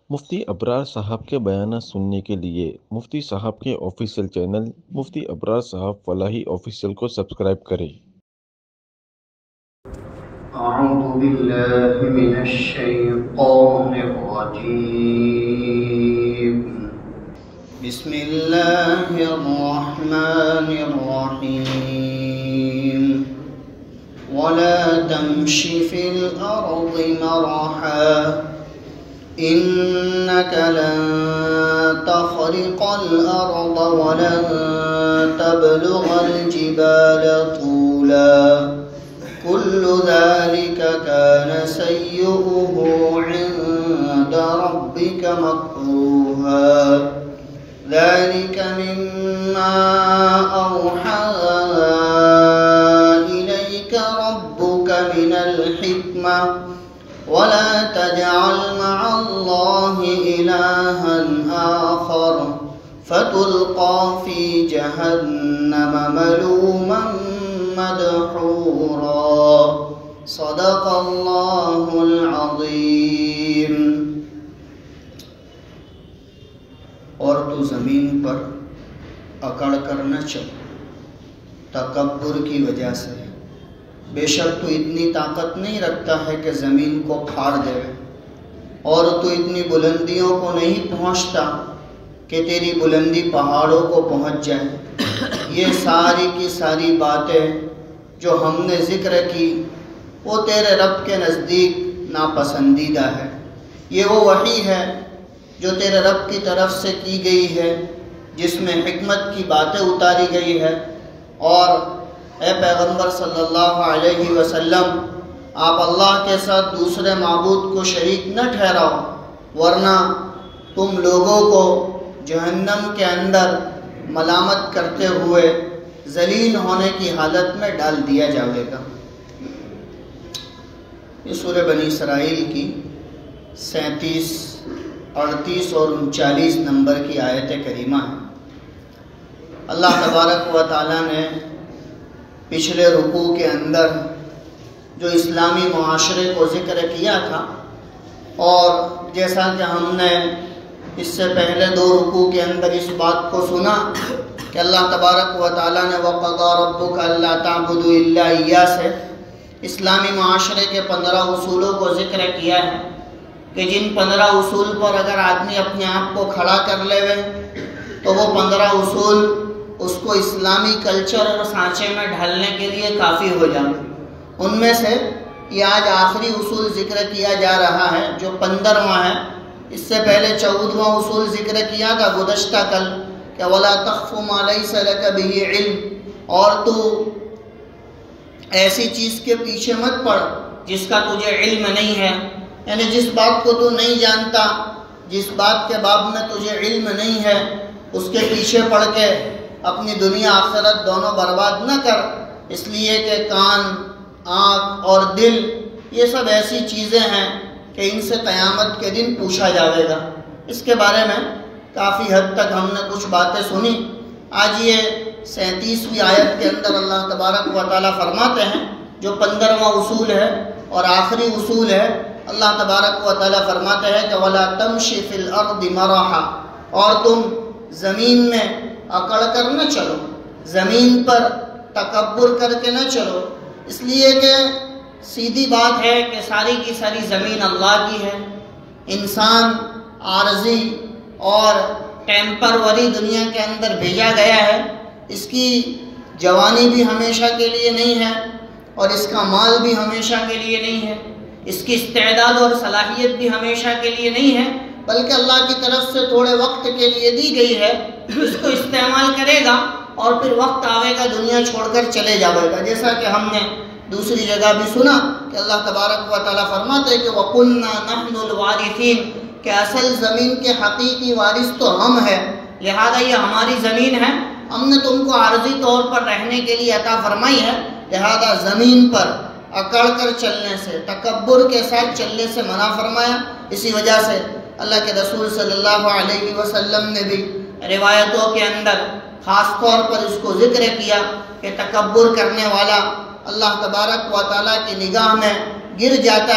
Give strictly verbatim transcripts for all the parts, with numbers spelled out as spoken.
مفتی ابرار صاحب کے بیانات سننے کے لیے مفتی صاحب کے آفیشیل چینل مفتی ابرار صاحب فلاحی آفیشیل کو سبسکرائب کریں۔ اعوذ باللہ من الشیطان الرجیم بسم اللہ الرحمن الرحیم ولا تمش فی الارض مرحا إنك لن تخرق الأرض ولن تبلغ الجبال طولا كل ذلك كان سيئه عند ربك مكروها ذلك مما أوحى إليك ربك من الحكمة ولا تجعل مع الله إلها آخر فتلقى في جهنم ملوما مدحورا صدق الله العظيم۔ اور تو زمین پر اکڑ کر نہ چل تکبر کی وجہ سے، بے شک تو اتنی طاقت نہیں رکھتا ہے کہ زمین کو پھاڑ دے، اور تو اتنی بلندیوں کو نہیں پہنچتا کہ تیری بلندی پہاڑوں کو پہنچ جائے۔ یہ ساری کی ساری باتیں جو ہم نے ذکر کی وہ تیرے رب کے نزدیک ناپسندیدہ ہے۔ یہ وہ وحی ہے جو تیرے رب کی طرف سے کی گئی ہے، جس میں حکمت کی باتیں اتاری گئی ہے۔ اور اے پیغمبر صلی اللہ علیہ وسلم، آپ اللہ کے ساتھ دوسرے معبود کو شریک نہ ٹھہراؤ، ورنہ تم لوگوں کو جہنم کے اندر ملامت کرتے ہوئے ذلیل ہونے کی حالت میں ڈال دیا جائے گا۔ یہ سورہ بنی اسرائیل کی سینتیس، اڑتیس اور انچالیس نمبر کی آیت کریمہ ہے۔ اللہ تبارک و تعالیٰ نے پچھلے رکوع کے اندر جو اسلامی معاشرے کو ذکر کیا تھا، اور جیسا کہ ہم نے اس سے پہلے دو رکوع کے اندر اس بات کو سنا کہ اللہ تبارک و تعالیٰ نے وَقَضَىٰ رَبُّكَ أَلَّا تَعْبُدُوا إِلَّا إِيَّاهُ سے اسلامی معاشرے کے پندرہ اصولوں کو ذکر کیا ہے کہ جن پندرہ اصول پر اگر آدمی اپنے آپ کو کھڑا کر لے تو وہ پندرہ اصول اس کو اسلامی کلچر اور سانچے میں ڈھالنے کے لیے کافی ہو جائے۔ ان میں سے یہ آج آخری اصول ذکر کیا جا رہا ہے جو پندرواں ہے۔ اس سے پہلے چودواں اصول ذکر کیا تھا گزشتہ کل کہ وَلَا تَخْفُ مَا لَيْسَ لَكَ بِهِ عِلْمٍ، اور تو ایسی چیز کے پیچھے مت پڑ جس کا تجھے علم نہیں ہے، یعنی جس بات کو تو نہیں جانتا، جس بات کے باب میں تجھے علم نہیں ہے، اس کے پیچھے پڑ کے اپنی دنیا آخرت دونوں برباد نہ کر، اس لیے کہ کان، آنکھ اور دل یہ سب ایسی چیزیں ہیں کہ ان سے قیامت کے دن پوچھا جائے گا۔ اس کے بارے میں کافی حد تک ہم نے کچھ باتیں سنی۔ آج یہ سینتیسویں آیت کے اندر اللہ تبارک و تعالیٰ فرماتے ہیں جو پندرواں اصول ہے اور آخری اصول ہے، اللہ تبارک و تعالیٰ فرماتے ہیں کہ وَلَا تَمْشِ فِي الْأَرْضِ مَرَحًا، اور تم زمین میں اکڑ کر نہ چلو، زمین پر تکبر کر کے نہ چلو، اس لیے کہ سیدھی بات ہے کہ ساری کی ساری زمین اللہ کی ہے۔ انسان عارضی اور ٹیمپروری دنیا کے اندر بھیجا گیا ہے، اس کی جوانی بھی ہمیشہ کے لیے نہیں ہے اور اس کا مال بھی ہمیشہ کے لیے نہیں ہے، اس کی استعداد اور صلاحیت بھی ہمیشہ کے لیے نہیں ہے، بلکہ اللہ کی طرف سے تھوڑے وقت کے لیے دی گئی ہے۔ اس کو استعمال کرے گا اور پھر وقت آئے گا دنیا چھوڑ کر چلے جائے گا، جیسا کہ ہم نے دوسری جگہ بھی سنا کہ اللہ تبارک و تعالیٰ فرماتے ہیں کہ وَقُلْنَا نَحْنُ الْوَارِثِينَ، کہ اصل زمین کے حقیقی وارث تو ہم ہیں، لہذا یہ ہماری زمین ہے، ہم نے تم کو عارضی طور پر رہنے کے لیے عطا فرمائی ہے، لہذا زمین پر اکڑ کر چلنے سے، تکبر کے ساتھ چلنے سے منع فرمایا۔ اسی وجہ سے اللہ کے رسول صلی اللہ علیہ وسلم نے بھی روایتوں کے اندر خاص طور پر اس کو ذکر کیا کہ تکبر کرنے والا اللہ تبارک و تعالیٰ کی نگاہ میں گر جاتا ہے،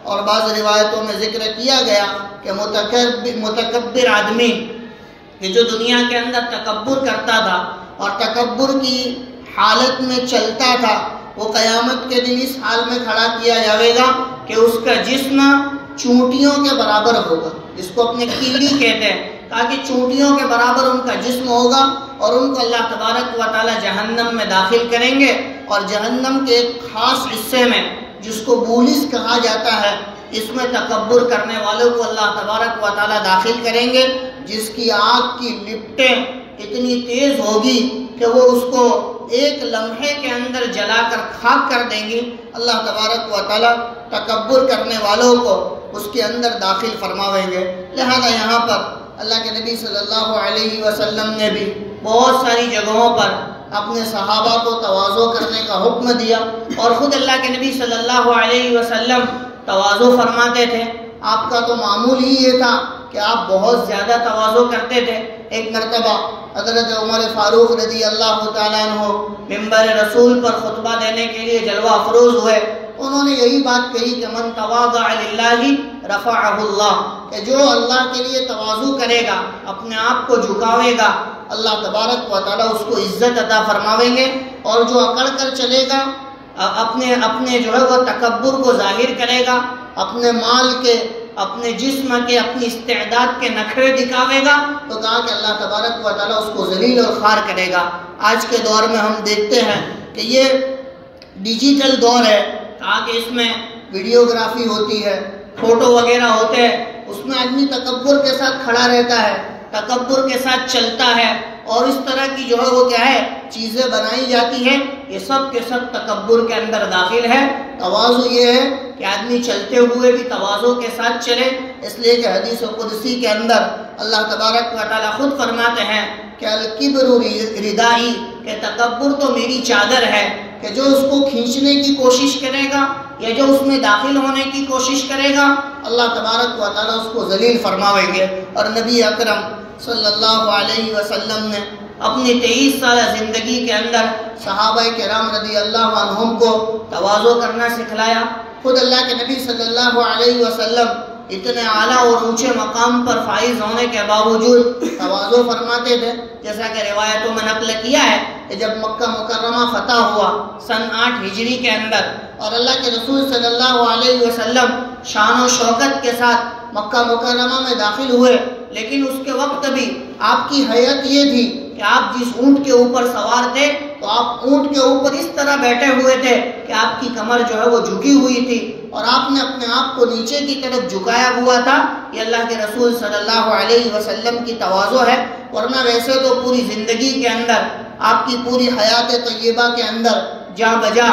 اور بعض روایتوں میں ذکر کیا گیا کہ متکبر متکبر آدمی کہ جو دنیا کے اندر تکبر کرتا تھا اور تکبر کی حالت میں چلتا تھا، وہ قیامت کے دن اس حال میں کھڑا کیا جائے گا کہ اس کا جسم چونٹیوں کے برابر ہوگا، جس کو اپنے کیلی کہتے ہیں، تاکہ چونٹیوں کے برابر ان کا جسم ہوگا، اور ان کو اللہ تبارک و تعالی جہنم میں داخل کریں گے، اور جہنم کے ایک خاص حصے میں جس کو بولس کہا جاتا ہے، اس میں تکبر کرنے والوں کو اللہ تبارک و تعالی داخل کریں گے، جس کی آگ کی لپٹیں اتنی تیز ہوگی کہ وہ اس کو ایک لمحے کے اندر جلا کر خاک کر دیں گی۔ اللہ تبارک و تعالی تکبر کرنے والوں کو اس کے اندر داخل فرماویں گے۔ لہذا یہاں پر اللہ کے نبی صلی اللہ علیہ وسلم نے بھی بہت ساری جگہوں پر اپنے صحابہ کو تواضع کرنے کا حکم دیا، اور خود اللہ کے نبی صلی اللہ علیہ وسلم تواضع فرماتے تھے۔ آپ کا تو معمول ہی یہ تھا کہ آپ بہت زیادہ تواضع کرتے تھے۔ ایک مرتبہ حضرت عمر فاروق رضی اللہ تعالیٰ عنہ منبر رسول پر خطبہ دینے کے لیے جلوہ افروز ہوئے، انہوں نے یہی بات کہی کہ من تواضع للہ رفعہ اللہ، کہ جو اللہ کے لیے تواضع کرے گا، اپنے آپ کو جھکاوے گا، اللہ تبارک و تعالیٰ اس کو عزت عطا فرماویں گے، اور جو اکڑ کر چلے گا، اپنے اپنے جو ہے وہ تکبر کو ظاہر کرے گا، اپنے مال کے، اپنے جسم کے، اپنی استعداد کے نخرے دکھاوے گا، تو کہا کہ اللہ تبارک و تعالیٰ اس کو ذلیل اور خوار کرے گا۔ آج کے دور میں ہم دیکھتے ہیں کہ یہ ڈیجیٹل دور ہے، کہا کہ اس میں ویڈیوگرافی ہوتی ہے، فوٹو وغیرہ ہوتے ہیں، اس میں آدمی تکبر کے ساتھ کھڑا رہتا ہے، تکبر کے ساتھ چلتا ہے، اور اس طرح کی جو ہے وہ کیا ہے چیزیں بنائی جاتی ہیں، یہ سب کے سب تکبر کے اندر داخل ہے۔ تواضع یہ ہے کہ آدمی چلتے ہوئے بھی تواضع کے ساتھ چلے، اس لیے کہ حدیث قدسی کے اندر اللہ تبارک و تعالیٰ خود فرماتے ہیں کہ الکبر ردائی، کہ تکبر تو میری چادر ہے، کہ جو اس کو کھینچنے کی کوشش کرے گا یا جو اس میں داخل ہونے کی کوشش کرے گا، اللہ تبارک و تعالیٰ اس کو ذلیل فرماویں گے۔ اور نبی اکرم صلی اللہ علیہ وسلم نے اپنی تیئیس سالہ زندگی کے اندر صحابہ کرام رضی اللہ عنہم کو تواضع کرنا سکھلایا۔ خود اللہ کے نبی صلی اللہ علیہ وسلم اتنے اعلیٰ اور اونچے مقام پر فائز ہونے کے باوجود تواضع فرماتے تھے، جیسا کہ روایتوں میں نقل کیا ہے کہ جب مکہ مکرمہ فتح ہوا سن آٹھ ہجری کے اندر، اور اللہ کے رسول صلی اللہ علیہ وسلم شان و شوکت کے ساتھ مکہ مکرمہ میں داخل ہوئے، لیکن اس کے وقت بھی آپ کی حیت یہ تھی کہ آپ جس اونٹ کے اوپر سوار تھے تو آپ اونٹ کے اوپر اس طرح بیٹھے ہوئے تھے کہ آپ کی کمر جو ہے وہ جھکی ہوئی تھی، اور آپ نے اپنے آپ کو نیچے کی طرف جھکایا ہوا تھا۔ یہ اللہ کے رسول صلی اللہ علیہ وسلم کی تواضع ہے، ورنہ ویسے تو پوری زندگی کے اندر، آپ کی پوری حیات طیبہ کے اندر جا بجا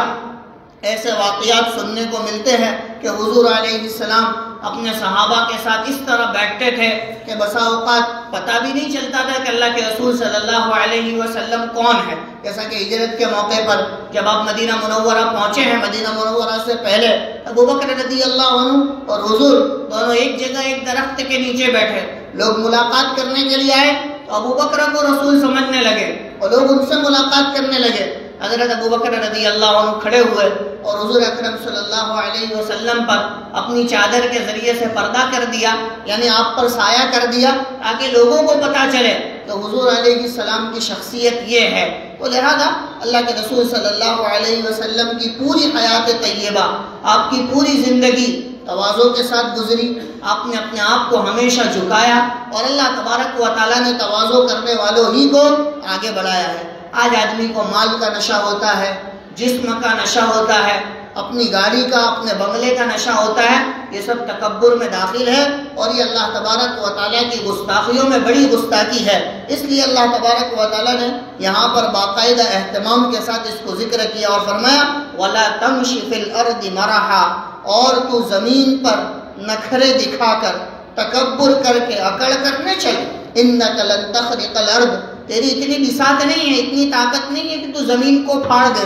ایسے واقعات سننے کو ملتے ہیں کہ حضور علیہ السلام اپنے صحابہ کے ساتھ اس طرح بیٹھتے تھے کہ بسا اوقات پتہ بھی نہیں چلتا تھا کہ اللہ کے رسول صلی اللہ علیہ وسلم کون ہے۔ جیسا کہ ہجرت کے موقع پر جب آپ مدینہ منورہ پہنچے ہیں، مدینہ منورہ سے پہلے ابو بکر رضی اللہ عنہ اور حضور دونوں ایک جگہ ایک درخت کے نیچے بیٹھے، لوگ ملاقات کرنے کے لیے آئے تو ابو بکر کو رسول سمجھنے لگے اور لوگ ان سے ملاقات کرنے لگے۔ حضرت ابو بکر رضی اللہ عنہ کھڑے ہوئے اور حضور اکرم صلی اللہ علیہ وسلم پر اپنی چادر کے ذریعے سے پردہ کر دیا، یعنی آپ پر سایہ کر دیا، تاکہ لوگوں کو پتہ چلے کہ حضور علیہ السلام کی شخصیت یہ ہے۔ تو لہذا اللہ کے رسول صلی اللہ علیہ وسلم کی پوری حیات طیبہ، آپ کی پوری زندگی تواضع کے ساتھ گزری، آپ نے اپنے آپ کو ہمیشہ جھکایا، اور اللہ تبارک و تعالیٰ نے تواضع کرنے والوں ہی کو آگے بڑھایا ہے۔ آج آدمی کو مال کا نشہ ہوتا ہے، جسم کا نشہ ہوتا ہے، اپنی گاڑی کا، اپنے بنگلے کا نشہ ہوتا ہے، یہ سب تکبر میں داخل ہے، اور یہ اللہ تبارک و تعالیٰ کی گستاخیوں میں بڑی گستاخی ہے۔ اس لیے اللہ تبارک و تعالیٰ نے یہاں پر باقاعدہ اہتمام کے ساتھ اس کو ذکر کیا اور فرمایا وَلَا تَمْشِ فِي الْأَرْضِ مَرَحًا، اور تو زمین پر نخرے دکھا کر، تکبر کر کے، اکڑ کر نہ چل، اِنَّكَ لَن تَخْرِقَ الْأَرْضَ، تیری اتنی بساط نہیں ہے، اتنی طاقت نہیں ہے کہ تو زمین کو پھاڑ دے۔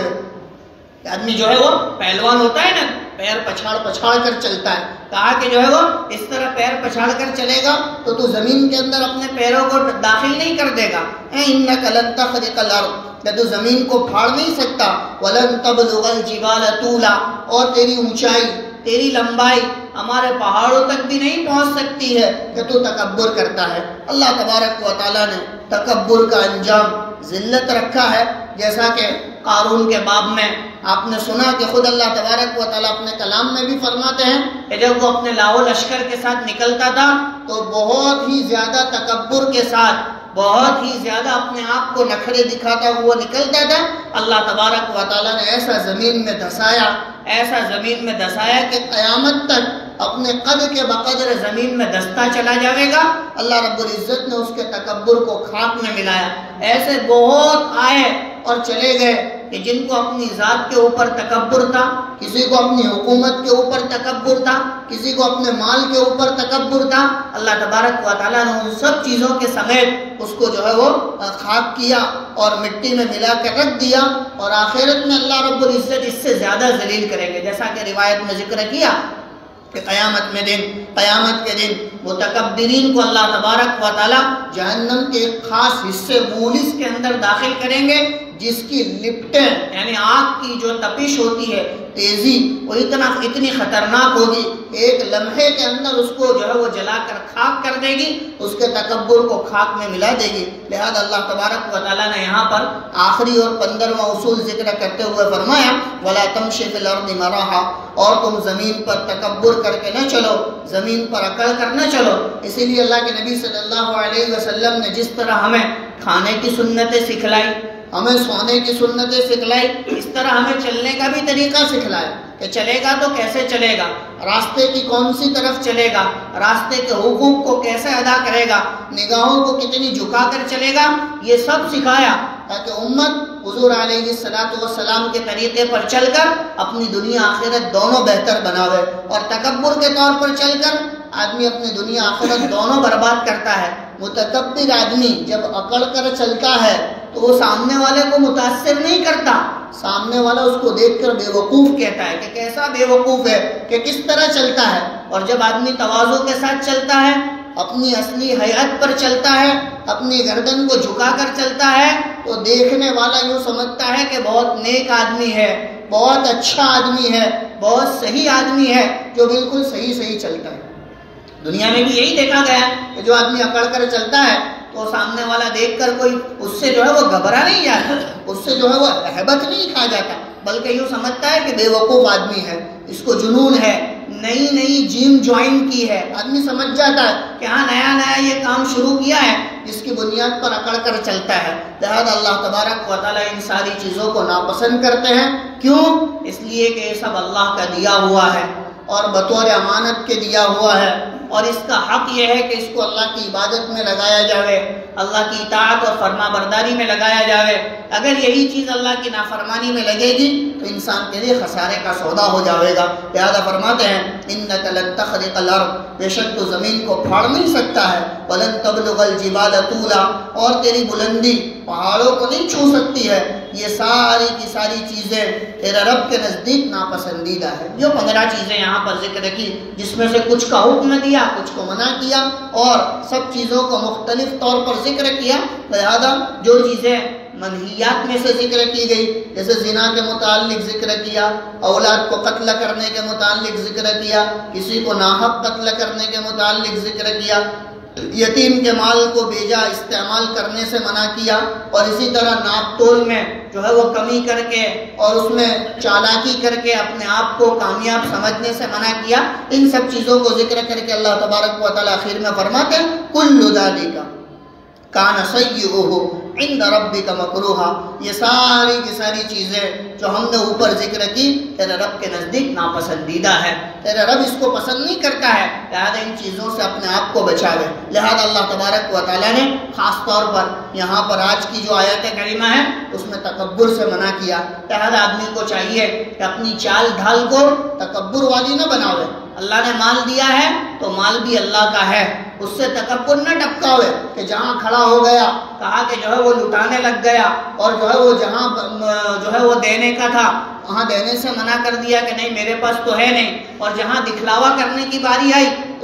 آدمی جو ہے وہ پہلوان ہوتا ہے نا، پیر پچھاڑ پچھاڑ کر چلتا ہے، کہا کہ جو ہے وہ اس طرح پیر پچھاڑ کر چلے گا تو تو زمین کے اندر اپنے پیروں کو داخل نہیں کر دے گا۔ اِنَّكَ لَن تَخْرِقَ الْأَرْضَ، کہ تو زمین کو پھاڑ نہیں سکتا۔ وَلَن تَبْلُغَ الْجِبَالَ طُولًا، اور تیری اونچائی، تیری لمبائی ہمارے پہاڑوں تک بھی نہیں پہنچ سکتی ہے کہ تو تکبر کرتا ہے۔ اللہ تبارک و تعالیٰ نے تکبر کا انجام ذلت رکھا ہے، جیسا کہ قارون کے باب میں آپ نے سنا کہ خود اللہ تبارک و تعالیٰ اپنے کلام میں بھی فرماتے ہیں کہ جب وہ اپنے لاؤ لشکر کے ساتھ نکلتا تھا تو بہت ہی زیادہ تکبر کے ساتھ، بہت ہی زیادہ اپنے آپ کو نخرے دکھاتا ہوا نکلتا تھا۔ اللہ تبارک و تعالیٰ نے ایسا زمین میں دھسایا، ایسا زمین میں دھسایا کہ قیامت تک اپنے قد کے بقدر زمین میں دھستا چلا جائے گا۔ اللہ رب العزت نے اس کے تکبر کو خاک میں ملایا۔ ایسے بہت آئے اور چلے گئے کہ جن کو اپنی ذات کے اوپر تکبر تھا، کسی کو اپنی حکومت کے اوپر تکبر تھا، کسی کو اپنے مال کے اوپر تکبر تھا، اللہ تبارک و تعالیٰ نے ان سب چیزوں کے سمیت اس کو جو ہے وہ خاک کیا اور مٹی میں ملا کر رکھ دیا، اور آخرت میں اللہ رب العزت اس سے زیادہ ذلیل کریں گے، جیسا کہ روایت میں ذکر کیا کہ قیامت میں دن قیامت کے دن متکبرین کو اللہ تبارک و تعالیٰ جہنم کے ایک خاص حصے مولس کے اندر داخل کریں گے، جس کی لپٹیں یعنی آگ کی جو تپش ہوتی ہے، تیزی، وہ اتنا اتنی خطرناک ہوگی، ایک لمحے کے اندر اس کو جو ہے وہ جلا کر خاک کر دے گی، اس کے تکبر کو خاک میں ملا دے گی۔ لہذا اللہ تبارک و تعالیٰ نے یہاں پر آخری اور پندرواں اصول ذکر کرتے ہوئے فرمایا وَلَا تَمْشِ فِي الْأَرْضِ مَرَحًا، اور تم زمین پر تکبر کر کے نہ چلو، زمین پر اکڑ کر نہ چلو۔ اسی لیے اللہ کے نبی صلی اللہ علیہ وسلم نے جس طرح ہمیں کھانے کی سنتیں سکھلائی، ہمیں سونے کی سنتیں سکھلائی، اس طرح ہمیں چلنے کا بھی طریقہ سکھلایا کہ چلے گا تو کیسے چلے گا، راستے کی کون سی طرف چلے گا، راستے کے حقوق کو کیسے ادا کرے گا، نگاہوں کو کتنی جھکا کر چلے گا، یہ سب سکھایا تاکہ امت حضور علیہ الصلوۃ والسلام کے طریقے پر چل کر اپنی دنیا آخرت دونوں بہتر بناوے، اور تکبر کے طور پر چل کر آدمی اپنی دنیا آخرت دونوں برباد کرتا ہے۔ متکبر آدمی جب اکڑ کر چلتا ہے تو وہ سامنے والے کو متاثر نہیں کرتا، سامنے والا اس کو دیکھ کر بے وقوف کہتا ہے کہ کیسا بے وقوف ہے کہ کس طرح چلتا ہے۔ اور جب آدمی تواضع کے ساتھ چلتا ہے، اپنی اصلی حیات پر چلتا ہے، اپنی گردن کو جھکا کر چلتا ہے، تو دیکھنے والا یوں سمجھتا ہے کہ بہت نیک آدمی ہے، بہت اچھا آدمی ہے، بہت صحیح آدمی ہے، جو بالکل صحیح صحیح چلتا ہے۔ دنیا میں بھی یہی دیکھا گیا کہ جو آدمی اکڑ کر چلتا ہے تو سامنے والا دیکھ کر کوئی اس سے جو ہے وہ گھبرا نہیں جاتا، اس سے جو ہے وہ ہیبت نہیں کھا جاتا، بلکہ یوں سمجھتا ہے کہ بے وقوف آدمی ہے، اس کو جنون ہے، نئی نئی جم جوائن کی ہے، آدمی سمجھ جاتا ہے کہ ہاں نیا نیا یہ کام شروع کیا ہے، جس کی بنیاد پر اکڑ کر چلتا ہے۔ لہذا اللہ تبارک و تعالیٰ ان ساری چیزوں کو ناپسند کرتے ہیں۔ کیوں؟ اس لیے کہ یہ سب اللہ کا دیا ہوا ہے اور بطور امانت کے دیا ہوا ہے، اور اس کا حق یہ ہے کہ اس کو اللہ کی عبادت میں لگایا جاوے، اللہ کی اطاعت اور فرما برداری میں لگایا جاوے۔ اگر یہی چیز اللہ کی نافرمانی میں لگے گی تو انسان کے لیے خسارے کا سودا ہو جاوے گا۔ لہذا فرماتے ہیں اِنَّكَ لَن تَخْرِقَ الْأَرْضَ، بے شک تو زمین کو پھاڑ نہیں سکتا ہے، وَلَن تَبْلُغَ الْجِبَالَ طُولًا، اور تیری بلندی پہاڑوں کو نہیں چھو سکتی ہے۔ یہ ساری کی ساری چیزیں تیرے رب کے نزدیک ناپسندیدہ ہے۔ جو پندرہ چیزیں یہاں پر ذکر کی، جس میں سے کچھ کا حکم دیا، کچھ کو منع کیا، اور سب چیزوں کو مختلف طور پر ذکر کیا۔ لہذا جو چیزیں منہیات میں سے ذکر کی گئی، جیسے زنا کے متعلق ذکر کیا، اولاد کو قتل کرنے کے متعلق ذکر کیا، کسی کو ناحق قتل کرنے کے متعلق ذکر کیا، یتیم کے مال کو بیجا استعمال کرنے سے منع کیا، اور اسی طرح ناپ تول میں جو ہے وہ کمی کر کے اور اس میں چالاکی کر کے اپنے آپ کو کامیاب سمجھنے سے منع کیا۔ ان سب چیزوں کو ذکر کر کے اللہ تبارک و تعالیٰ آخر میں فرماتے ہیں کُلُّ ذَلِكَ کَانَ سَيِّئُهُ عِندَ رَبِّكَ مَكْرُوهًا، یہ ساری کی ساری چیزیں جو ہم نے اوپر ذکر کی تیرے رب کے نزدیک ناپسندیدہ ہے، تیرے رب اس کو پسند نہیں کرتا ہے، لہذا ان چیزوں سے اپنے آپ کو بچاوے۔ لہذا اللہ تبارک و تعالیٰ نے خاص طور پر یہاں پر آج کی جو آیت کریمہ ہے اس میں تکبر سے منع کیا۔ لہذا آدمی کو چاہیے کہ اپنی چال ڈھال کو تکبر والی نہ بناوے۔ اللہ نے مال دیا ہے تو مال بھی اللہ کا ہے، اس سے تکبر نہ ٹپکاوے کہ جہاں کھڑا ہو گیا کہا کہ جو ہے وہ لٹانے لگ گیا، اور جو ہے وہ جہاں جو ہے وہ دینے کا تھا وہاں دینے سے منع کر دیا کہ نہیں میرے پاس تو ہے نہیں، اور جہاں دکھلاوا کرنے کی باری آئی تو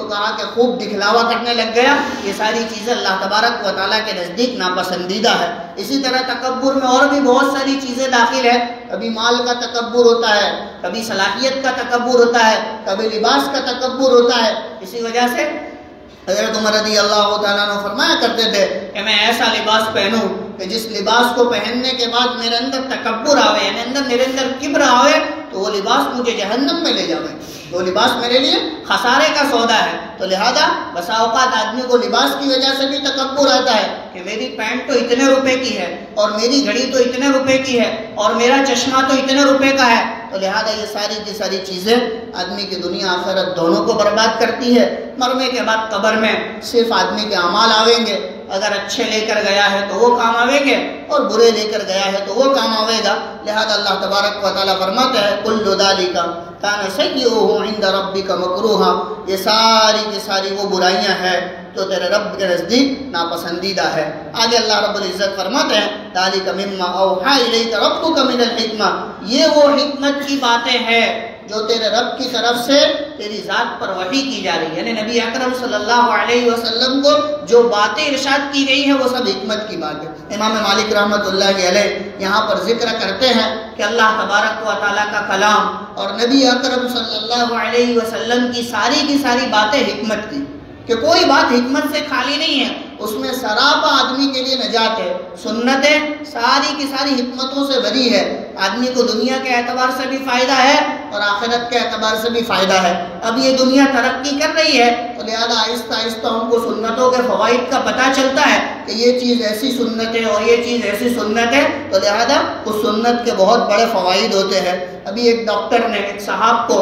کہا کہ خوب دکھلاوا کرنے لگ گیا، یہ ساری چیزیں اللہ تبارک و تعالیٰ کے نزدیک ناپسندیدہ ہے۔ اسی طرح تکبر میں اور بھی بہت ساری چیزیں داخل ہے، کبھی مال کا تکبر ہوتا ہے، کبھی صلاحیت کا تکبر ہوتا ہے، کبھی لباس کا تکبر ہوتا ہے۔ اسی وجہ سے حضرت عمر رضی اللہ تعالیٰ عنہ فرمایا کرتے تھے کہ میں ایسا لباس پہنوں کہ جس لباس کو پہننے کے بعد میرے اندر تکبر آوے، یعنی اندر میرے اندر کبر آوے، تو وہ لباس مجھے جہنم میں لے جاوے، وہ لباس میرے لیے خسارے کا سودا ہے۔ تو لہذا بسا اوقات آدمی کو لباس کی وجہ سے بھی تکبر آتا ہے کہ میری پینٹ تو اتنے روپے کی ہے، اور میری گھڑی تو اتنے روپے کی ہے، اور میرا چشمہ تو اتنے روپے کا ہے۔ تو لہذا یہ ساری کی ساری چیزیں آدمی کی دنیا آخرت دونوں کو برباد کرتی ہے۔ مرنے کے بعد قبر میں صرف آدمی کے اعمال آویں گے، اگر اچھے لے کر گیا ہے تو وہ کام آویں گے، اور برے لے کر گیا ہے تو وہ کام آوے گا۔ لہذا اللہ تبارک و تعالیٰ فرماتا ہے کل ذالک کان سیئہ عند ربک مکروہا، یہ ساری کی ساری وہ برائیاں ہیں تو تیرے رب کے نزدیک ناپسندیدہ ہے۔ آگے اللہ رب العزت فرماتے ہیں ذالک مما اوحی الیک ربک من الحکمہ، یہ وہ حکمت کی باتیں ہیں جو تیرے رب کی طرف سے تیری ذات پر وحی کی جا رہی ہے، یعنی نبی اکرم صلی اللہ علیہ وسلم کو جو باتیں ارشاد کی گئی ہیں وہ سب حکمت کی بات ہے۔ امام مالک رحمۃ اللہ علیہ یہاں پر ذکر کرتے ہیں کہ اللہ تبارک و تعالیٰ کا کلام اور نبی اکرم صلی اللہ علیہ وسلم کی ساری کی ساری باتیں حکمت کی، کہ کوئی بات حکمت سے خالی نہیں ہے، اس میں سراپا آدمی کے لیے نجات ہے۔ سنتیں ساری کی ساری حکمتوں سے بھری ہے، آدمی کو دنیا کے اعتبار سے بھی فائدہ ہے اور آخرت کے اعتبار سے بھی فائدہ ہے۔ اب یہ دنیا ترقی کر رہی ہے تو لہذا آہستہ آہستہ ہم کو سنتوں کے فوائد کا پتہ چلتا ہے کہ یہ چیز ایسی سنت ہے اور یہ چیز ایسی سنت ہے، تو لہذا اس سنت کے بہت بڑے فوائد ہوتے ہیں۔ ابھی ایک ڈاکٹر نے ایک صاحب کو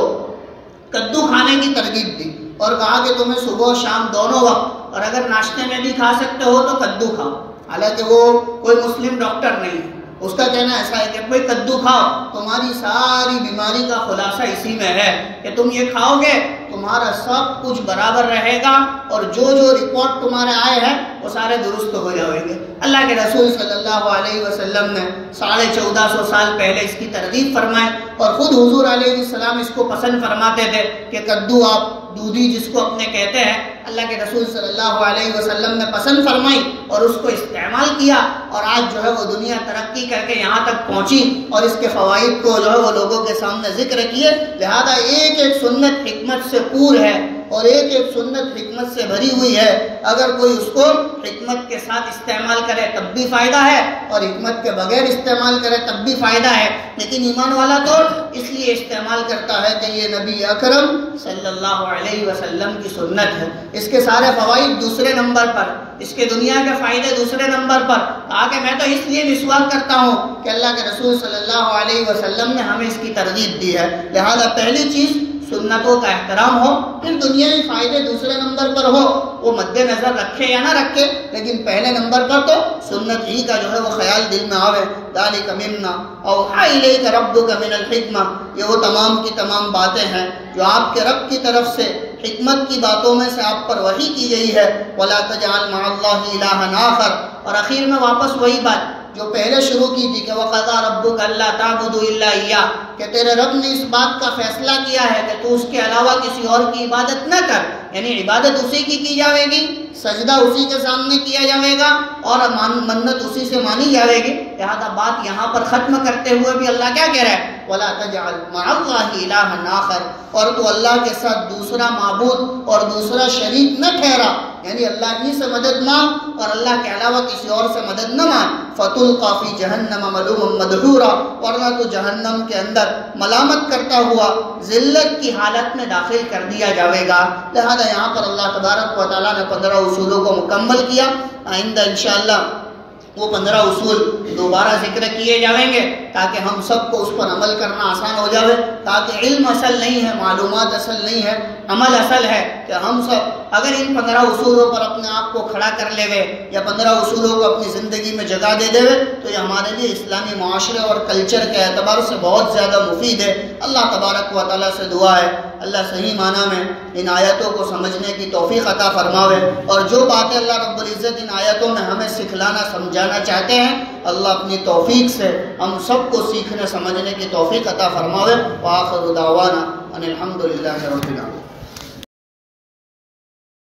کدو کھانے کی ترغیب دی اور کہا کہ تمہیں صبح و شام دونوں وقت، اور اگر ناشتے میں بھی کھا سکتے ہو تو کدو کھاؤ، حالانکہ وہ کوئی مسلم ڈاکٹر نہیں ہے۔ اس کا کہنا ایسا ہے کہ بھئی کدو کھاؤ، تمہاری ساری بیماری کا خلاصہ اسی میں ہے کہ تم یہ کھاؤ گے تمہارا سب کچھ برابر رہے گا، اور جو جو رپورٹ تمہارے آئے ہیں وہ سارے درست ہو جائیں گے۔ اللہ کے رسول صلی اللہ علیہ وسلم نے ساڑھے چودہ سو سال پہلے اس کی ترغیب فرمائے، اور خود حضور علیہ السلام اس کو پسند فرماتے تھے کہ کدو آپ دودھی جس کو اپنے کہتے ہیں، اللہ کے رسول صلی اللہ علیہ وسلم نے پسند فرمائی اور اس کو استعمال کیا، اور آج جو ہے وہ دنیا ترقی کر کے یہاں تک پہنچی اور اس کے فوائد کو جو ہے وہ لوگوں کے سامنے ذکر کیے۔ لہذا ایک ایک سنت حکمت سے پور ہے اور ایک ایک سنت حکمت سے بھری ہوئی ہے، اگر کوئی اس کو حکمت کے ساتھ استعمال کرے تب بھی فائدہ ہے اور حکمت کے بغیر استعمال کرے تب بھی فائدہ ہے۔ لیکن ایمان والا تو اس لیے استعمال کرتا ہے کہ یہ نبی اکرم صلی اللہ علیہ وسلم کی سنت ہے، اس کے سارے فوائد دوسرے نمبر پر، اس کے دنیا کے فائدے دوسرے نمبر پر۔ کہا کہ میں تو اس لیے مسواک کرتا ہوں کہ اللہ کے رسول صلی اللہ علیہ وسلم نے ہمیں اس کی ترغیب دی ہے۔ لہذا پہلی چیز سنتوں کا احترام ہو، پھر دنیائی فائدے دوسرے نمبر پر ہو، وہ مد نظر رکھے یا نہ رکھے، لیکن پہلے نمبر پر تو سنت ہی کا جو ہے وہ خیال دل میں آوے۔ ذالک مما اوحی الیک ربک من الحکمہ، یہ وہ تمام کی تمام باتیں ہیں جو آپ کے رب کی طرف سے حکمت کی باتوں میں سے آپ پر وحی کی گئی ہے۔ ولا تجعل مع اللہ الہا آخر، اور اخیر میں واپس وہی بات جو پہلے شروع کی تھی کہ وَقَضَىٰ رَبُّكَ أَلَّا تَعْبُدُوا إِلَّا إِيَّاهُ، کہ تیرے رب نے اس بات کا فیصلہ کیا ہے کہ تو اس کے علاوہ کسی اور کی عبادت نہ کر، یعنی عبادت اسی کی کی جاوے گی، سجدہ اسی کے سامنے کیا جاوے گا، اور منت اسی سے مانی جاوے گی۔ لہذا بات یہاں پر ختم کرتے ہوئے بھی اللہ کیا کہہ رہا ہے؟ وَلَا تَجْعَلْ مَعَ اللَّهِ إِلَٰهًا آخَرَ، اور تو اللہ کے ساتھ دوسرا معبود اور دوسرا شریک نہ ٹھہرا، یعنی اللہ ہی سے مدد مانگ اور اللہ کے علاوہ کسی اور سے مدد نہ مانگ۔ فَتُلْقَىٰ فِي جَهَنَّمَ مَلُومًا مَدْحُورًا، ورنہ تو جہنم کے اندر ملامت کرتا ہوا ذلت کی حالت میں داخل کر دیا جاوے گا۔ لہذا یہاں پر اللہ تبارک و تعالیٰ نے پندرہ اصولوں کو مکمل کیا۔ آئندہ انشاءاللہ وہ پندرہ اصول دوبارہ ذکر کیے جائیں گے تاکہ ہم سب کو اس پر عمل کرنا آسان ہو جاوے، تاکہ علم اصل نہیں ہے، معلومات اصل نہیں ہے، عمل اصل ہے، کہ ہم سب اگر ان پندرہ اصولوں پر اپنے آپ کو کھڑا کر لے گئے یا پندرہ اصولوں کو اپنی زندگی میں جگہ دے دے تو یہ ہمارے لیے اسلامی معاشرے اور کلچر کے اعتبار سے بہت زیادہ مفید ہے۔ اللہ تبارک و تعالیٰ سے دعا ہے اللہ صحیح معنی میں ان آیتوں کو سمجھنے کی توفیق عطا فرماوے، اور جو باتیں اللہ رب العزت ان آیتوں میں ہمیں سکھلانا سمجھانا چاہتے ہیں اللہ اپنی توفیق سے ہم سب کو سیکھنے سمجھنے کی توفیق عطا فرماوے۔ وآخر دعوانا ان الحمد للہ رب العالمین۔